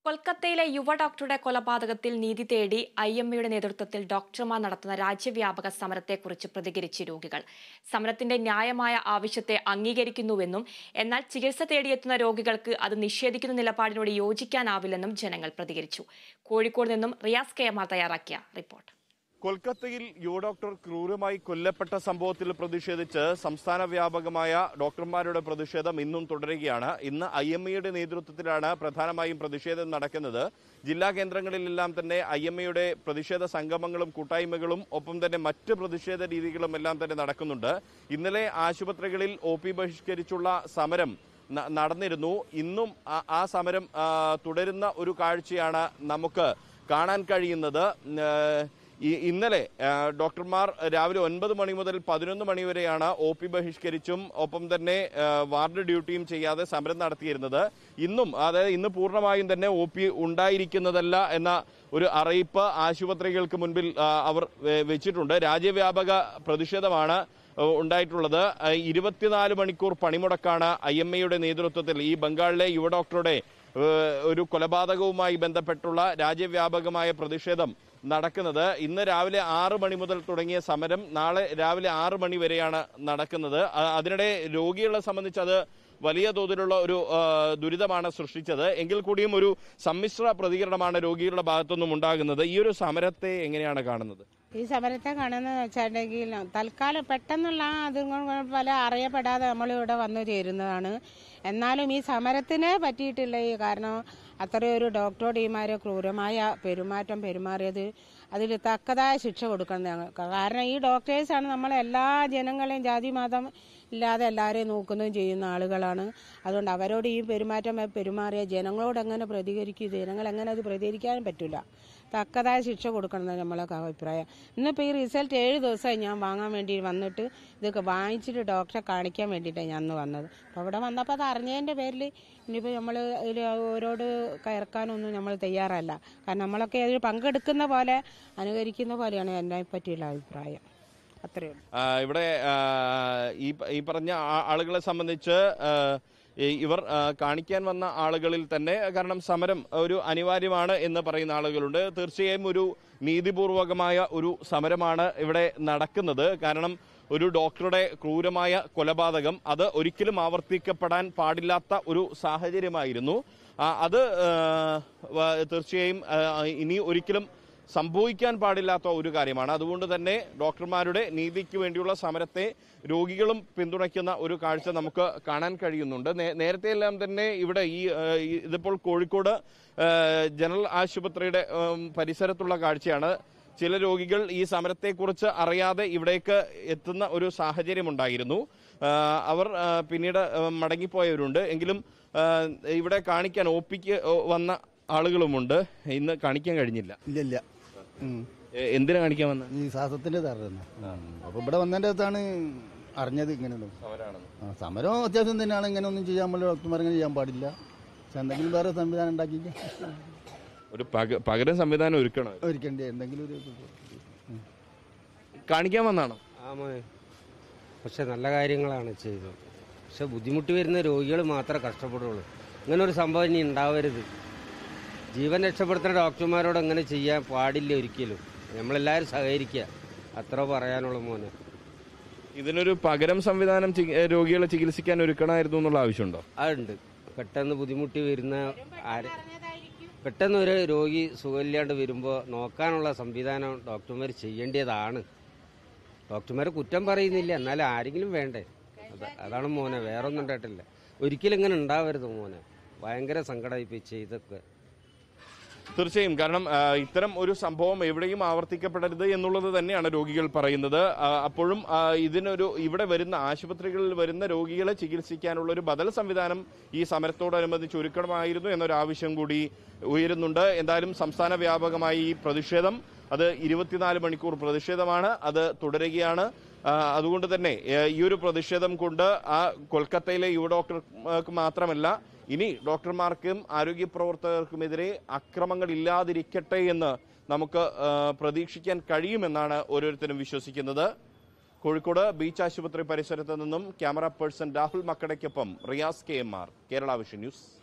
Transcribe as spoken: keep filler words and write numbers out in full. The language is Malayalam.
കൊൽക്കത്തയിലെ യുവ ഡോക്ടറുടെ കൊലപാതകത്തിൽ നീതി തേടി ഐ എം എയുടെ നേതൃത്വത്തിൽ ഡോക്ടർമാർ നടത്തുന്ന രാജ്യവ്യാപക സമരത്തെക്കുറിച്ച് പ്രതികരിച്ച് രോഗികൾ. സമരത്തിന്റെ ന്യായമായ ആവശ്യത്തെ അംഗീകരിക്കുന്നുവെന്നും എന്നാൽ ചികിത്സ തേടിയെത്തുന്ന രോഗികൾക്ക് അത് നിഷേധിക്കുന്ന നിലപാടിനോട് യോജിക്കാനാവില്ലെന്നും ജനങ്ങൾ പ്രതികരിച്ചു. കോഴിക്കോട് നിന്നും റിയാസ് കെ എം ആർ തയ്യാറാക്കിയ റിപ്പോർട്ട്. കൊൽക്കത്തയിൽ യുവ ഡോക്ടർ ക്രൂരമായി കൊല്ലപ്പെട്ട സംഭവത്തിൽ പ്രതിഷേധിച്ച് സംസ്ഥാന വ്യാപകമായ ഡോക്ടർമാരുടെ പ്രതിഷേധം ഇന്നും തുടരുകയാണ്. ഇന്ന് ഐ എം എയുടെ നേതൃത്വത്തിലാണ് പ്രധാനമായും പ്രതിഷേധം നടക്കുന്നത്. ജില്ലാ കേന്ദ്രങ്ങളിലെല്ലാം തന്നെ ഐ എം എയുടെ പ്രതിഷേധ സംഗമങ്ങളും കൂട്ടായ്മകളും ഒപ്പം തന്നെ മറ്റ് പ്രതിഷേധ രീതികളും എല്ലാം തന്നെ നടക്കുന്നുണ്ട്. ഇന്നലെ ആശുപത്രികളിൽ ഒ പി ബഹിഷ്കരിച്ചുള്ള സമരം നടന്നിരുന്നു. ഇന്നും ആ സമരം തുടരുന്ന ഒരു കാഴ്ചയാണ് നമുക്ക് കാണാൻ കഴിയുന്നത്. ഇന്നലെ ഡോക്ടർമാർ രാവിലെ ഒൻപത് മണി മുതൽ പതിനൊന്ന് മണി വരെയാണ് ഒ പി ബഹിഷ്കരിച്ചും ഒപ്പം തന്നെ വാർഡ് ഡ്യൂട്ടിയും ചെയ്യാതെ സമരം നടത്തിയിരുന്നത്. ഇന്നും അതായത് ഇന്ന് പൂർണ്ണമായും തന്നെ ഒ പി ഉണ്ടായിരിക്കുന്നതല്ല എന്ന ഒരു അറിയിപ്പ് ആശുപത്രികൾക്ക് മുൻപിൽ അവർ വെച്ചിട്ടുണ്ട്. രാജ്യവ്യാപക പ്രതിഷേധമാണ് ഉണ്ടായിട്ടുള്ളത്. ഇരുപത്തിനാല് മണിക്കൂർ പണിമുടക്കാണ് ഐ എം എയുടെ നേതൃത്വത്തിൽ ഈ ബംഗാളിലെ യുവ ഡോക്ടറുടെ ഒരു കൊലപാതകവുമായി ബന്ധപ്പെട്ടുള്ള രാജ്യവ്യാപകമായ പ്രതിഷേധം നടക്കുന്നത്. ഇന്ന് രാവിലെ ആറ് മണി മുതൽ തുടങ്ങിയ സമരം നാളെ രാവിലെ ആറ് മണി വരെയാണ് നടക്കുന്നത്. അതിനിടെ രോഗികളെ സംബന്ധിച്ച് അത് വലിയ തോതിലുള്ള ഒരു ദുരിതമാണ് സൃഷ്ടിച്ചത്. എങ്കിൽ കൂടിയും ഒരു സമ്മിശ്ര പ്രതികരണമാണ് രോഗികളുടെ ഭാഗത്തുനിന്നും ഉണ്ടാകുന്നത്. ഈ ഒരു സമരത്തെ എങ്ങനെയാണ് കാണുന്നത്? ഈ സമരത്തെ കാണുന്നത് വെച്ചിട്ടുണ്ടെങ്കിൽ തൽക്കാലം പെട്ടെന്നുള്ള അതുകൊണ്ട് പല അറിയപ്പെടാതെ നമ്മളിവിടെ വന്നു ചേരുന്നതാണ്. എന്നാലും ഈ സമരത്തിനെ പറ്റിയിട്ടില്ല. ഈ കാരണം അത്രയൊരു ഡോക്ടറോട് ഈമാരെ ക്രൂരമായ പെരുമാറ്റം പെരുമാറിയത് അതിൽ തക്കതായ ശിക്ഷ കൊടുക്കണം ഞങ്ങൾക്ക്. കാരണം ഈ ഡോക്ടേഴ്സാണ് നമ്മളെ എല്ലാ ജനങ്ങളെയും ജാതി മതം ഇല്ലാതെ എല്ലാവരെയും നോക്കുന്നതും ചെയ്യുന്ന ആളുകളാണ്. അതുകൊണ്ട് അവരോട് ഈ പെരുമാറ്റം പെരുമാറിയ ജനങ്ങളോട് എങ്ങനെ പ്രതികരിക്കും? ജനങ്ങൾ എങ്ങനെ അത് പ്രതികരിക്കാനും പറ്റില്ല. തക്കതായ ശിക്ഷ കൊടുക്കണം എന്നാണ് നമ്മളൊക്കെ അഭിപ്രായം. ഇന്നിപ്പോൾ ഈ റിസൾട്ട് ഏഴ് ദിവസമായി ഞാൻ വാങ്ങാൻ വേണ്ടി വന്നിട്ട് ഇതൊക്കെ വാങ്ങിച്ചിട്ട് ഡോക്ടറെ കാണിക്കാൻ വേണ്ടിയിട്ടാണ് ഞാൻ അന്ന് വന്നത്. അപ്പോൾ അവിടെ വന്നപ്പോൾ അത് അറിഞ്ഞതിൻ്റെ പേരിൽ ഇനിയിപ്പോൾ നമ്മൾ ഇതിൽ അവരോട് കയർക്കാനൊന്നും നമ്മൾ തയ്യാറല്ല. കാരണം നമ്മളൊക്കെ അതിൽ പങ്കെടുക്കുന്ന പോലെ അനുകരിക്കുന്ന പോലെയാണ് എന്നെ പറ്റിയുള്ള അഭിപ്രായം. അത്രയും ഇവിടെ ഈ പറഞ്ഞ ആളുകളെ സംബന്ധിച്ച് ഇവർ കാണിക്കാൻ വന്ന ആളുകളിൽ തന്നെ കാരണം സമരം ഒരു അനിവാര്യമാണ് എന്ന് പറയുന്ന ആളുകളുണ്ട്. തീർച്ചയായും ഒരു നീതിപൂർവകമായ ഒരു സമരമാണ് ഇവിടെ നടക്കുന്നത്. കാരണം ഒരു ഡോക്ടറുടെ ക്രൂരമായ കൊലപാതകം അത് ഒരിക്കലും ആവർത്തിക്കപ്പെടാൻ പാടില്ലാത്ത ഒരു സാഹചര്യമായിരുന്നു. അത് തീർച്ചയായും ഇനി ഒരിക്കലും സംഭവിക്കാൻ പാടില്ലാത്ത ഒരു കാര്യമാണ്. അതുകൊണ്ട് തന്നെ ഡോക്ടർമാരുടെ നീതിക്ക് വേണ്ടിയുള്ള സമരത്തെ രോഗികളും പിന്തുണയ്ക്കുന്ന ഒരു കാഴ്ച നമുക്ക് കാണാൻ കഴിയുന്നുണ്ട്. നേരത്തെ എല്ലാം തന്നെ ഇവിടെ ഈ ഇതിപ്പോൾ കോഴിക്കോട് ജനറൽ ആശുപത്രിയുടെ പരിസരത്തുള്ള കാഴ്ചയാണ്. ചില രോഗികൾ ഈ സമരത്തെക്കുറിച്ച് അറിയാതെ ഇവിടേക്ക് എത്തുന്ന ഒരു സാഹചര്യമുണ്ടായിരുന്നു. അവർ പിന്നീട് മടങ്ങിപ്പോയവരുണ്ട്. എങ്കിലും ഇവിടെ കാണിക്കാൻ ഒ പിക്ക് വന്ന ആളുകളുമുണ്ട്. ഇന്ന് കാണിക്കാൻ കഴിഞ്ഞില്ല. ഇല്ല. എന്തിനാ കാണിക്കാൻ വന്ന? ഈ ശ്വാസത്തിന്റെ തറന്ന് അപ്പൊ ഇവിടെ വന്നതിന്റെ അകത്താണ് അറിഞ്ഞത് ഇങ്ങനെ സമരം അത്യാവശ്യം തന്നെയാണ്. ഇങ്ങനെ ഒന്നും ചെയ്യാൻ പറ്റില്ല. ഡോക്ടർമാർ ഇങ്ങനെ ചെയ്യാൻ പാടില്ല. പക്ഷെ എന്തെങ്കിലും വേറെ സംവിധാനം ഉണ്ടാക്കിയില്ല. ഒരു പകരം സംവിധാനം ഒരുക്കണം ഒരുക്കണ്ടേ എന്തെങ്കിലും ഒരു കാണിക്കാൻ വന്നാണോ? ആ മോനെ, പക്ഷെ നല്ല കാര്യങ്ങളാണ് ചെയ്തത്. പക്ഷെ ബുദ്ധിമുട്ട് വരുന്ന രോഗികൾ മാത്രമേ കഷ്ടപ്പെടുള്ളൂ. ഇങ്ങനെ ഒരു സംഭവം ഇനി ഉണ്ടാവരുത്. ജീവൻ രക്ഷപ്പെടുത്തുന്ന ഡോക്ടർമാരോട് അങ്ങനെ ചെയ്യാൻ പാടില്ല ഒരിക്കലും. നമ്മളെല്ലാവരും സഹകരിക്കുക, അത്ര പറയാനുള്ള മോനെ. ഇതിനൊരു പകരം സംവിധാനം രോഗികളെ ചികിത്സിക്കാൻ ഒരുക്കണമായിരുന്നു എന്നുള്ള ആവശ്യമുണ്ടോ? അതുണ്ട്. പെട്ടെന്ന് ബുദ്ധിമുട്ടി വരുന്ന ആര് പെട്ടെന്ന് ഒരു രോഗി സുഖമില്ലാണ്ട് വരുമ്പോൾ നോക്കാനുള്ള സംവിധാനം ഡോക്ടർമാർ ചെയ്യേണ്ടതാണ്. ഡോക്ടർമാർ കുറ്റം പറയുന്നില്ല, എന്നാലും ആരെങ്കിലും വേണ്ടേ? അത് അതാണ് മോനെ, വേറെ ഒന്നും ഉണ്ടായിട്ടില്ല. ഒരിക്കലും ഇങ്ങനെ ഉണ്ടാവരുത് മോനെ. ഭയങ്കര സങ്കടമായി ചെയ്തൊക്കെ. തീർച്ചയായും കാരണം ഇത്തരം ഒരു സംഭവം എവിടെയും ആവർത്തിക്കപ്പെടരുത് എന്നുള്ളത് തന്നെയാണ് രോഗികൾ പറയുന്നത്. അപ്പോഴും ഇതിനൊരു ഇവിടെ വരുന്ന ആശുപത്രികളിൽ വരുന്ന രോഗികളെ ചികിത്സിക്കാനുള്ള ഒരു ബദൽ സംവിധാനം ഈ സമരത്തോടനുബന്ധിച്ച് ഒരുക്കണമായിരുന്നു എന്നൊരു ആവശ്യം കൂടി ഉയരുന്നുണ്ട്. എന്തായാലും സംസ്ഥാന വ്യാപകമായി ഈ പ്രതിഷേധം അത് ഇരുപത്തിനാല് മണിക്കൂർ പ്രതിഷേധമാണ്. അത് തുടരുകയാണ്. അതുകൊണ്ട് തന്നെ ഈ ഒരു പ്രതിഷേധം കൊണ്ട് ആ കൊൽക്കത്തയിലെ യുവ ഡോക്ടർക്ക് മാത്രമല്ല ഇനി ഡോക്ടർമാർക്കും ആരോഗ്യ പ്രവർത്തകർക്കുമെതിരെ അക്രമങ്ങൾ ഇല്ലാതിരിക്കട്ടെ എന്ന് നമുക്ക് പ്രതീക്ഷിക്കാൻ കഴിയുമെന്നാണ് ഓരോരുത്തരും വിശ്വസിക്കുന്നത്. കോഴിക്കോട് ബീച്ച് ആശുപത്രി പരിസരത്ത് നിന്നും ക്യാമറ പേഴ്സൺ രാഹുൽ മക്കടയ്ക്കൊപ്പം Riyas K M R, Kerala vision news.